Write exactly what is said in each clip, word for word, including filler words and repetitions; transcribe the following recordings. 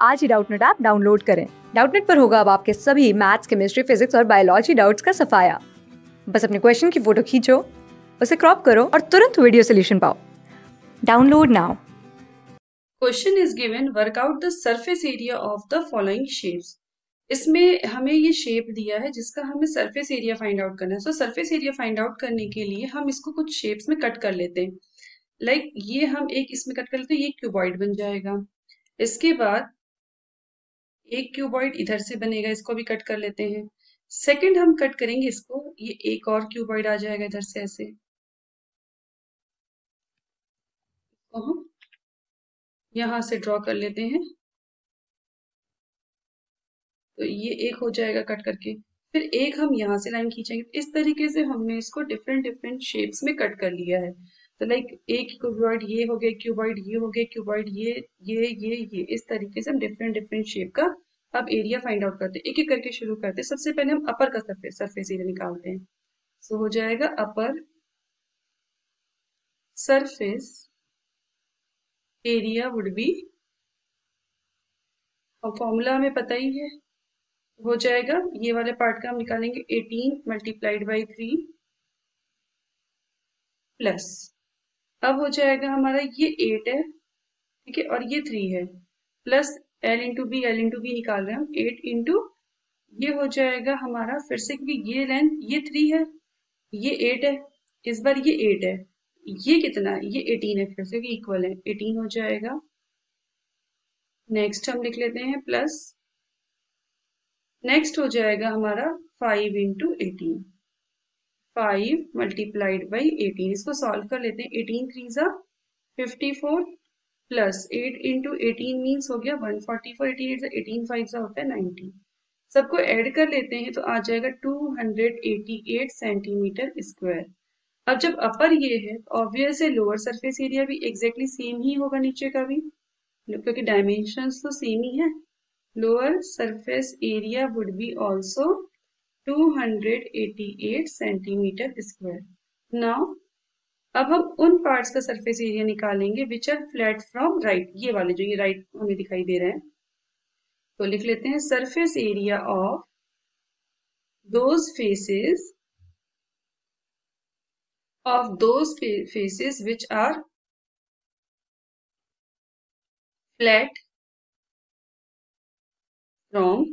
आज ही Doubtnut app download करें। डाउटनेट पर होगा अब आपके सभी मैथ्स, केमिस्ट्री, फिजिक्स और बायोलॉजी डाउट्स का सफाया। बस अपने क्वेश्चन की फोटो खींचो, उसे क्रॉप करो और तुरंत वीडियो सोल्यूशन पाओ। Download now. Question is given, work out the surface area of the following shapes. इसमें हमें ये शेप दिया है जिसका हमें सरफेस एरिया फाइंड आउट करना है। So surface area find out करने के लिए हम इसको कुछ शेप्स में कट कर लेते हैं। लाइक like, ये हम एक इसमें कट कर लेते हैं, ये क्यूबॉइड बन जाएगा। इसके बाद एक क्यूबॉइड इधर से बनेगा, इसको भी कट कर लेते हैं। सेकंड हम कट करेंगे इसको, ये एक और क्यूबॉइड आ जाएगा इधर से ऐसे। तो हम यहां से ड्रॉ कर लेते हैं, तो ये एक हो जाएगा कट करके। फिर एक हम यहाँ से लाइन खींचेंगे। इस तरीके से हमने इसको डिफरेंट डिफरेंट शेप्स में कट कर लिया है। तो लाइक एक क्यूबॉइड ये हो गया, क्यूबॉइड ये हो गया, क्यूबॉइड ये ये ये ये इस तरीके से हम डिफरेंट डिफरेंट शेप का अब एरिया फाइंड आउट करते हैं। एक एक करके शुरू करते हैं। सबसे पहले हम अपर का सरफेस सरफेस एरिया निकालते हैं। सो हो जाएगा upper surface area would be, formula हमें पता ही है, हो जाएगा ये वाले पार्ट का हम निकालेंगे eighteen multiplied by three plus, अब हो जाएगा हमारा ये एट है, ठीक है, और ये थ्री है, plus L into B, L into B निकाल रहे हैं हम, एट इंटू ये हो जाएगा हमारा फिर से, क्योंकि ये लेंथ ये थ्री है, ये एट है, इस बार ये एट है, ये कितना है, ये एटीन है, फिर से इक्वल है, एटीन हो जाएगा। नेक्स्ट हम लिख लेते हैं प्लस, नेक्स्ट हो जाएगा हमारा five into eighteen, five multiplied by eighteen. इसको सॉल्व कर लेते हैं। एटीन थ्री ज़ा fifty four plus eight into eighteen means हो गया one forty four, eighty eight eighteen five सा होता है नाइनटी। सबको ऐड कर लेते हैं तो आ जाएगा two hundred eighty eight centimetre square. अब जब अपर ये है तो ऑब्वियस है लोअर सरफेस एरिया भी एग्जैक्टली सेम ही होगा नीचे का भी, क्योंकि डायमेंशंस तो सेम ही है। Lower surface area would be also two hundred eighty eight centimetre square. Now अब हम उन पार्ट्स का सरफेस एरिया निकालेंगे which are flat from right, ये वाले जो ये राइट हमें दिखाई दे रहे हैं। तो लिख लेते हैं surface area of those faces of those faces which are flat from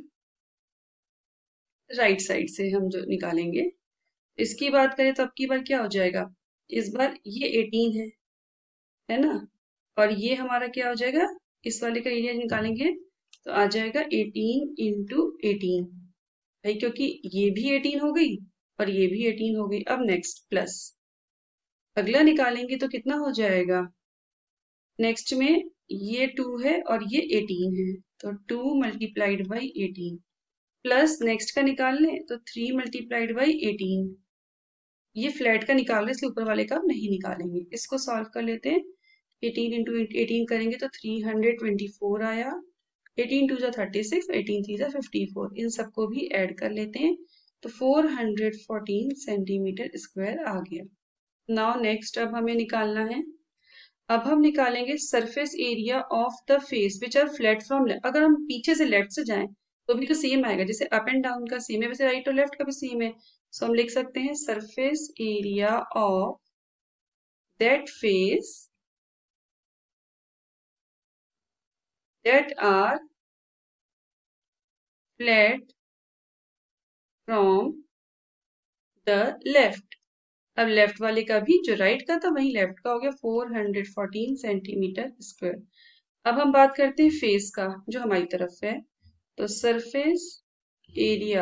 right side से हम जो निकालेंगे। इसकी बात करें तो अब की बार क्या हो जाएगा, इस बार ये एटीन है है ना, और ये हमारा क्या हो जाएगा, इस वाले का एरिया निकालेंगे तो आ जाएगा एटीन इंटू एटीन, भाई क्योंकि ये भी एटीन हो गई और ये भी एटीन हो गई। अब नेक्स्ट प्लस, अगला निकालेंगे तो कितना हो जाएगा, नेक्स्ट में ये टू है और ये एटीन है, तो two multiplied by eighteen plus next का निकाल लें तो थ्री मल्टीप्लाइड बाई एटीन। ये फ्लैट का निकाल रहे इसलिए ऊपर वाले का नहीं निकालेंगे। इसको सॉल्व कर लेते हैं। एटीन इंटू एटीन करेंगे तो थ्री हंड्रेड ट्वेंटी फोर आया, एटीन टू जा थर्टी सिक्स, एटीन थ्री जा फिफ्टी फोर, इन सबको भी ऐड कर लेते हैं तो four hundred fourteen centimetre square आ गया। नाउ नेक्स्ट अब हमें निकालना है, अब हम निकालेंगे surface area of the face which are flat from left. अगर हम पीछे से लेफ्ट से जाएं तो भी तो सेम आएगा, जैसे अप एंड डाउन का सेम है वैसे राइट और लेफ्ट का भी सेम है। सो हम लिख सकते हैं surface area of that face that are flat from the left. अब लेफ्ट वाले का भी जो राइट का था वही लेफ्ट का हो गया, four hundred fourteen centimetre square. अब हम बात करते हैं फेस का जो हमारी तरफ है, तो surface area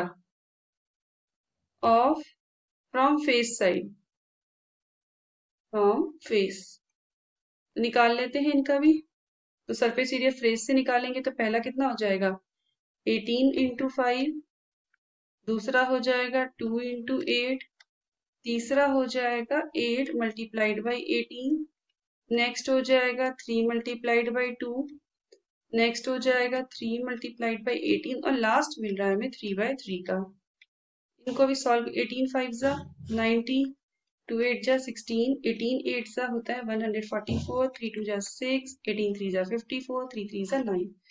of from face side, from face निकाल लेते हैं इनका भी। तो सरफेस एरिया फेस से निकालेंगे तो पहला कितना हो जाएगा, एटीन इंटू फाइव, दूसरा हो जाएगा टू इंटू एट, तीसरा हो जाएगा eight multiplied by eighteen, next हो जाएगा three multiplied by two, next हो जाएगा थ्री मल्टीप्लाइड बाई एटीन, और लास्ट मिल रहा है हमें थ्री बाई थ्री का। इनको भी सॉल्व, एटीन फाइव जा नाइनटी, टू एट जा सिक्सटीन, एटीन एट जा होता है one hundred forty four, three two जा सिक्स, एटीन थ्री जा फिफ्टी फोर, थ्री थ्री जा नाइन।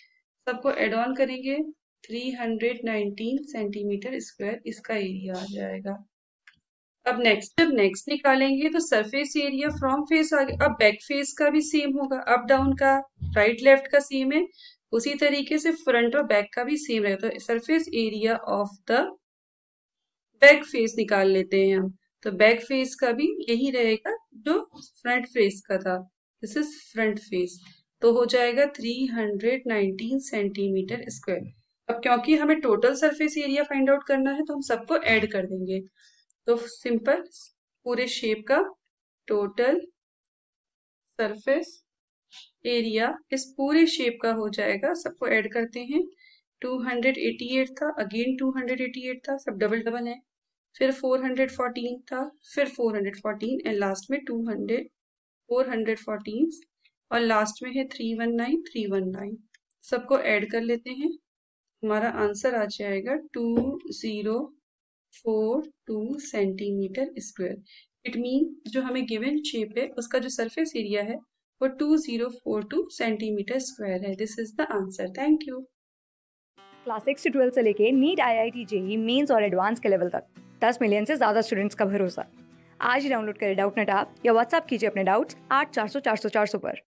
सबको एड ऑन करेंगे, three hundred nineteen centimetre square इसका एरिया आ जाएगा। अब नेक्स्ट जब नेक्स्ट निकालेंगे तो सरफेस एरिया फ्रॉम फेस आ गया। अब बैक फेस का भी सेम होगा, अप डाउन का राइट लेफ्ट का सेम है, उसी तरीके से फ्रंट और बैक का भी सेम रहेगा। तो surface area of the back face निकाल लेते हैं हम। तो बैक फेस का भी यही रहेगा जो फ्रंट फेस का था, दिस इज फ्रंट फेस। तो हो जाएगा three hundred nineteen centimetre square. अब क्योंकि हमें total surface area find out करना है तो हम सबको ऐड कर देंगे। तो सिंपल पूरे शेप का टोटल सरफेस एरिया इस पूरे शेप का हो जाएगा। सबको ऐड करते हैं, टू हंड्रेड एटी एट था, again two hundred eighty eight था, सब डबल डबल है, फिर फोर हंड्रेड फोर्टीन था, फिर four hundred fourteen and last में two hundred four hundred fourteen और लास्ट में है three one nine three one nine. सबको ऐड कर लेते हैं, हमारा आंसर आ जाएगा two zero four two centimetre square. It mean जो हमें गिवन शेप है उसका जो सरफेस एरिया है वो two zero four two centimetre square है। This is the answer. Thank you. Class six से ट्वेल्थ से लेके NEET, I I T, JEE mains और एडवांस के लेवल तक दस मिलियन से ज़्यादा स्टूडेंट्स का भरोसा। आज ही डाउनलोड करें डाउटनेट ऐप या व्हाट्सएप कीजिए अपने डाउट्स आठ चार सौ चार सौ चार सौ पर।